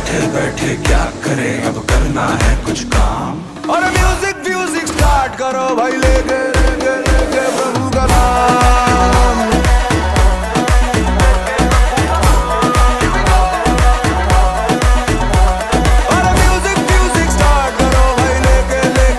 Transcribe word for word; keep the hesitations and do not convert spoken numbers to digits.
बैठे बैठे क्या करें, अब करना है कुछ काम। और म्यूजिक